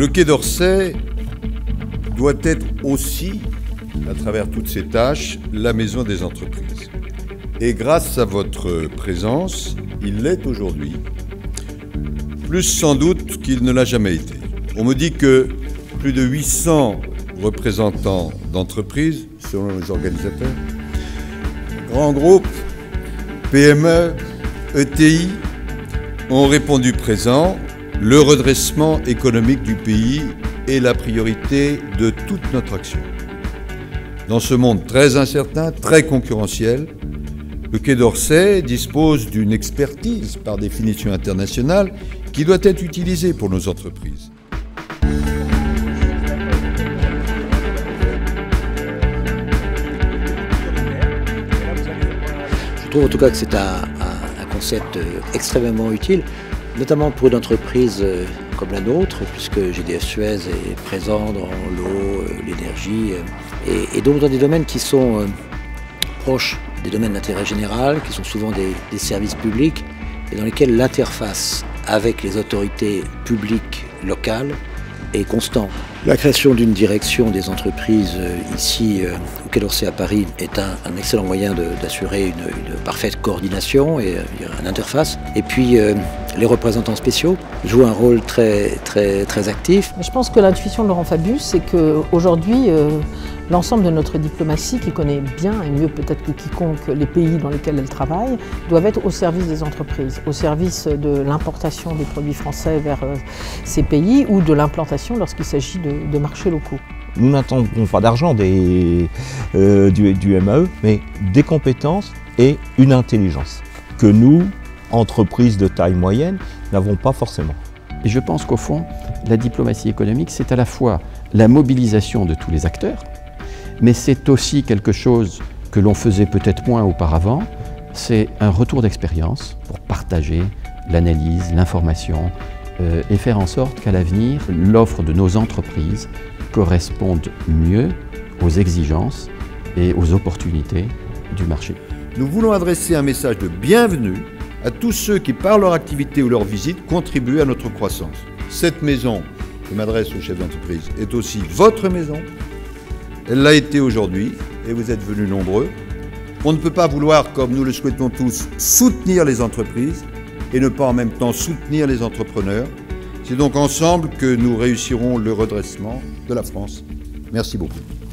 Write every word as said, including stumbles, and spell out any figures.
Le Quai d'Orsay doit être aussi, à travers toutes ses tâches, la maison des entreprises. Et grâce à votre présence, il l'est aujourd'hui, plus sans doute qu'il ne l'a jamais été. On me dit que plus de huit cents représentants d'entreprises, selon les organisateurs, grands groupes, P M E, E T I, ont répondu présent. Le redressement économique du pays est la priorité de toute notre action. Dans ce monde très incertain, très concurrentiel, le Quai d'Orsay dispose d'une expertise par définition internationale qui doit être utilisée pour nos entreprises. Je trouve en tout cas que c'est un, un, un concept extrêmement utile, notamment pour une entreprise comme la nôtre, puisque G D F Suez est présent dans l'eau, l'énergie, et, et donc dans des domaines qui sont euh, proches des domaines d'intérêt général, qui sont souvent des, des services publics, et dans lesquels l'interface avec les autorités publiques locales est constante. La création d'une direction des entreprises euh, ici euh, au Quai d'Orsay à Paris est un, un excellent moyen d'assurer une, une parfaite coordination et euh, une interface. Et puis euh, les représentants spéciaux jouent un rôle très, très, très actif. Je pense que l'intuition de Laurent Fabius, c'est qu'aujourd'hui, euh, l'ensemble de notre diplomatie, qui connaît bien et mieux peut-être que quiconque les pays dans lesquels elle travaille, doivent être au service des entreprises, au service de l'importation des produits français vers euh, ces pays ou de l'implantation lorsqu'il s'agit de, de marchés locaux. Nous n'attendons pas d'argent euh, du, du M A E, mais des compétences et une intelligence que nous, entreprises de taille moyenne, n'avons pas forcément. Et je pense qu'au fond, la diplomatie économique, c'est à la fois la mobilisation de tous les acteurs, mais c'est aussi quelque chose que l'on faisait peut-être moins auparavant, c'est un retour d'expérience pour partager l'analyse, l'information euh, et faire en sorte qu'à l'avenir, l'offre de nos entreprises corresponde mieux aux exigences et aux opportunités du marché. Nous voulons adresser un message de bienvenue à tous ceux qui, par leur activité ou leur visite, contribuent à notre croissance. Cette maison, je m'adresse aux chefs d'entreprise, est aussi votre maison. Elle l'a été aujourd'hui et vous êtes venus nombreux. On ne peut pas vouloir, comme nous le souhaitons tous, soutenir les entreprises et ne pas en même temps soutenir les entrepreneurs. C'est donc ensemble que nous réussirons le redressement de la France. Merci beaucoup.